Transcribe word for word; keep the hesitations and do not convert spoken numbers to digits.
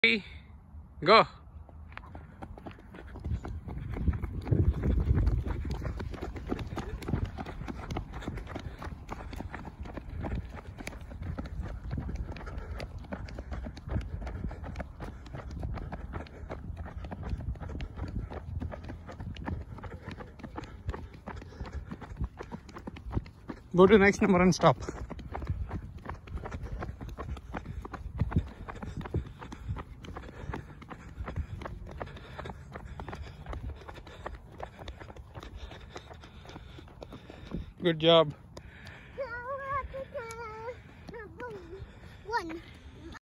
Three, go. Go to the next number and stop. Good job.